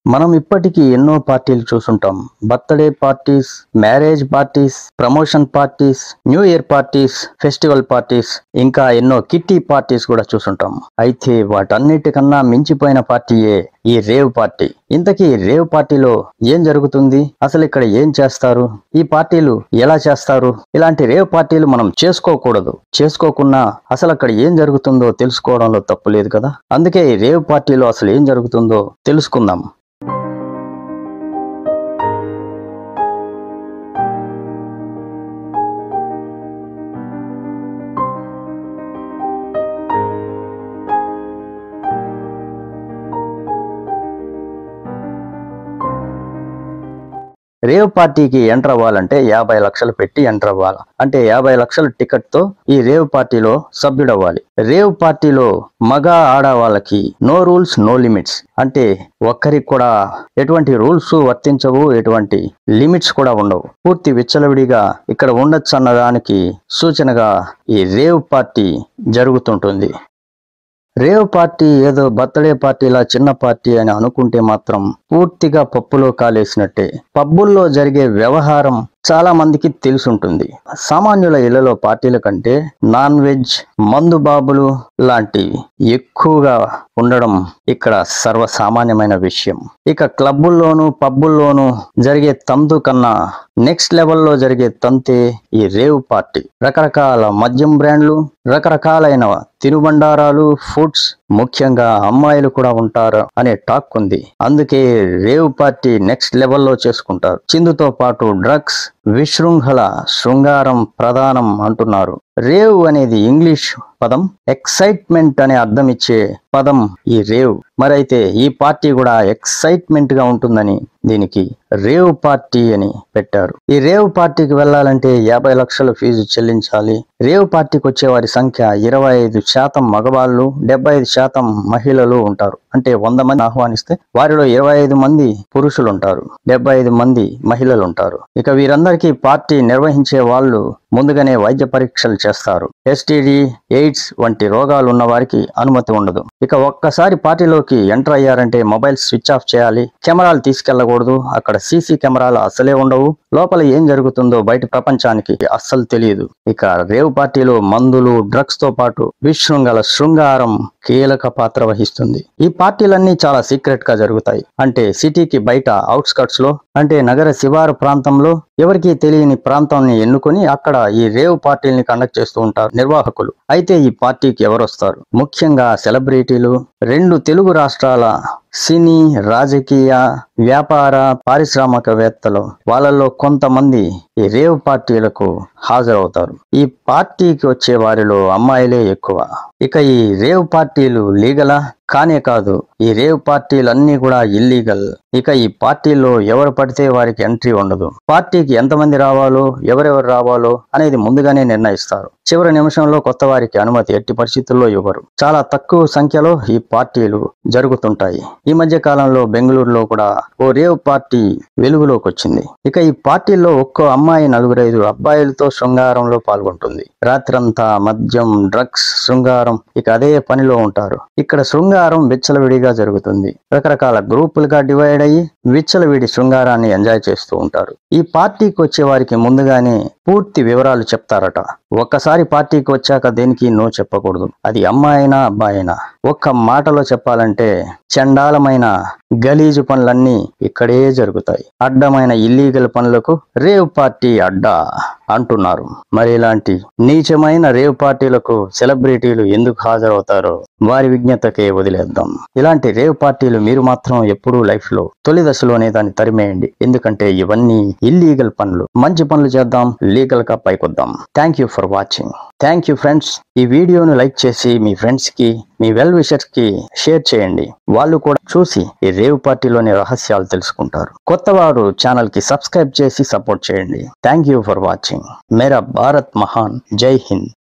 మనం ఇప్పటికీ ఎన్నో పార్టీలు చూసుంటాం. Birthday parties, marriage parties, promotion parties, new year parties, festival parties, ఇంకా ఎన్నో కిట్టి పార్టీస్ కూడా చూసుంటాం. అయితే వాటన్నిటికన్నా మించిపోయిన పార్టీయే ఈ రేవ్ పార్టీ. ఇంతకీ రేవ్ పార్టీలో ఏం జరుగుతుంది, అసలు ఇక్కడ ఏం చేస్తారు, ఈ పార్టీలు ఎలా చేస్తారు? ఇలాంటి రేవ్ పార్టీలు మనం చేసుకోకూడదు. చేసుకోకున్నా అసలు అక్కడ ఏం జరుగుతుందో తెలుసుకోవడంలో తప్పు లేదు కదా. అందుకే ఈ రేవ్ పార్టీలో అసలు ఏం జరుగుతుందో తెలుసుకుందాం. రేవ్ పార్టీకి ఎంటర్ అవ్వాలంటే 50 లక్షలు పెట్టి ఎంటర్ అవ్వాలి. అంటే 50 లక్షల టికెట్ తో ఈ రేవ్ పార్టీలో సభ్యుడవ్వాలి. రేవ్ పార్టీలో మగ ఆడ వాళ్ళకి నో రూల్స్ నో లిమిట్స్. అంటే ఒక్కరికి కూడా ఎటువంటి రూల్స్ వర్తించవు, ఎటువంటి లిమిట్స్ కూడా ఉండవు. పూర్తి విచ్చలవిడిగా ఇక్కడ ఉండొచ్చు అన్నదానికి సూచనగా ఈ రేవ్ పార్టీ జరుగుతుంటుంది. రేవ్ పార్టీ ఏదో బర్త్డే పార్టీలా చిన్న పార్టీ అని అనుకుంటే మాత్రం పూర్తిగా పప్పులో కాలేసినట్టే. పబ్బుల్లో జరిగే వ్యవహారం చాలా మందికి తెలుసుంటుంది. సామాన్యుల ఇళ్లలో పార్టీల కంటే నాన్ వెజ్, మందు బాబులు లాంటివి ఎక్కువగా ఉండడం ఇక్కడ సర్వసామాన్యమైన విషయం. ఇక క్లబ్బుల్లోనూ పబ్బుల్లోనూ జరిగే తంతు కన్నా నెక్స్ట్ లెవెల్లో జరిగే తంతే ఈ రేవ్ పార్టీ. రకరకాల మద్యం బ్రాండ్లు, రకరకాలైన తినుబండారాలు, ఫుడ్స్, ముఖ్యంగా అమ్మాయిలు కూడా ఉంటారు అనే టాక్ ఉంది. అందుకే రేవ్ పార్టీ నెక్స్ట్ లెవెల్లో చేసుకుంటారు. చిందుతో పాటు డ్రగ్స్, విశృంఖల, శృంగారం ప్రధానం అంటున్నారు. రేవ్ అనేది ఇంగ్లీష్ పదం, ఎక్సైట్మెంట్ అనే అర్థం ఇచ్చే పదం ఈ రేవ్. మరైతే ఈ పార్టీ కూడా ఎక్సైట్మెంట్ గా ఉంటుందని దీనికి రేవ్ పార్టీ అని పెట్టారు. ఈ రేవ్ పార్టీకి వెళ్ళాలంటే 50 లక్షలు ఫీజు చెల్లించాలి. రేవ్ పార్టీకి వచ్చే వారి సంఖ్య 25% మగవాళ్ళు, 75% మహిళలు ఉంటారు. అంటే 100 మంది ఆహ్వానిస్తే వారిలో 25 మంది పురుషులు ఉంటారు, 75 మంది మహిళలు ఉంటారు. ఇక వీరందరికీ పార్టీ నిర్వహించే వాళ్ళు ముందుగానే వైద్య పరీక్షలు చేస్తారు. ఎస్టిడి, ఎయిడ్స్ వంటి రోగాలు ఉన్న వారికి అనుమతి ఉండదు. ఇక ఒక్కసారి పార్టీలోకి ఎంటర్ అయ్యారంటే మొబైల్ స్విచ్ ఆఫ్ చేయాలి. కెమెరాలు తీసుకెళ్లకూడదు. అక్కడ సీసీ కెమెరాలు అసలే ఉండవు. లోపల ఏం జరుగుతుందో బయట ప్రపంచానికి అస్సలు తెలియదు. ఇక రేవ్ పార్టీలో మందులు, డ్రగ్స్ తో పాటు విశృంఖల, శృంగారం కీలక పాత్ర వహిస్తుంది. ఈ పార్టీలన్నీ చాలా సీక్రెట్ గా జరుగుతాయి. అంటే సిటీకి బయట అవుట్స్కట్స్ లో, అంటే నగర శివారు ప్రాంతంలో ఎవరికీ తెలియని ప్రాంతాన్ని ఎన్నుకొని అక్కడ ఈ రేవ్ పార్టీల్ని కండక్ట్ చేస్తూ ఉంటారు నిర్వాహకులు. అయితే ఈ పార్టీకి ఎవరు వస్తారు? ముఖ్యంగా సెలబ్రిటీలు, 2 తెలుగు రాష్ట్రాల సినీ, రాజకీయ, వ్యాపార, పారిశ్రామికవేత్తలు, వాళ్ళలో కొంతమంది ఈ రేవ్ పార్టీలకు హాజరవుతారు. ఈ పార్టీకి వచ్చే వారిలో అమ్మాయిలే ఎక్కువ. ఇక ఈ రేవ్ పార్టీలు లీగలా? కానే కాదు. ఈ రేవ్ పార్టీలన్నీ కూడా ఇల్లీగల్. ఇక ఈ పార్టీలో ఎవరు పడితే వారికి ఎంట్రీ ఉండదు. పార్టీకి ఎంతమంది రావాలో, ఎవరెవరు రావాలో అనేది ముందుగానే నిర్ణయిస్తారు. చివరి నిమిషంలో కొత్త వారికి అనుమతి ఎట్టి పరిస్థితుల్లో ఇవ్వరు. చాలా తక్కువ సంఖ్యలో ఈ పార్టీలు జరుగుతుంటాయి. ఈ మధ్య కాలంలో బెంగళూరులో కూడా ఓ రేవ్ పార్టీ వెలుగులోకి వచ్చింది. ఇక ఈ పార్టీల్లో ఒక్కో అమ్మాయి 4-5 అబ్బాయిలతో శృంగారంలో పాల్గొంటుంది. రాత్రంతా మద్యం, డ్రగ్స్, శృంగారం ఇక అదే పనిలో ఉంటారు. ఇక్కడ శృంగారం విచ్చలవిడిగా జరుగుతుంది. రకరకాల గ్రూపులుగా డివైడ్ అయ్యి విచ్చలవిడి శృంగారాన్ని ఎంజాయ్ చేస్తూ ఉంటారు. ఈ పార్టీకి వచ్చే వారికి ముందుగానే పూర్తి వివరాలు చెప్తారట. ఒక్కసారి పార్టీకి వచ్చాక దేనికి నో చెప్పకూడదు. అది అమ్మాయినా అబ్బాయినా. ఒక్క మాటలో చెప్పాలంటే చండాలమైన గలీజు పనులన్నీ ఇక్కడే జరుగుతాయి. అడ్డమైన ఇల్లీగల్ పనులకు రేవ్ పార్టీ అడ్డా అంటున్నారు. మరి ఇలాంటి నీచమైన రేవ్ పార్టీలకు సెలబ్రిటీలు ఎందుకు హాజరవుతారో వారి విజ్ఞతకే వదిలేద్దాం. ఇలాంటి రేవ్ పార్టీలు మీరు మాత్రం ఎప్పుడూ లైఫ్ లో తొలి దశలోనే దాన్ని తరిమేయండి. ఎందుకంటే ఇవన్నీ ఇల్లీగల్ పనులు. మంచి పనులు చేద్దాం, లీగల్ గా పైకొద్దాం. Thank you for watching. Thank you friends. ఈ వీడియోను లైక్ చేసి మీ ఫ్రెండ్స్ కి, మీ వెల్ విషర్స్ కి షేర్ చేయండి. వాళ్ళు కూడా చూసి ఈ రేవ్ పార్టీలోని రహస్యాలు తెలుసుకుంటారు. కొత్త వారు ఛానల్ కి సబ్స్క్రైబ్ చేసి సపోర్ట్ చేయండి. Thank you for watching. మేరా భారత్ మహాన్. జై హింద్.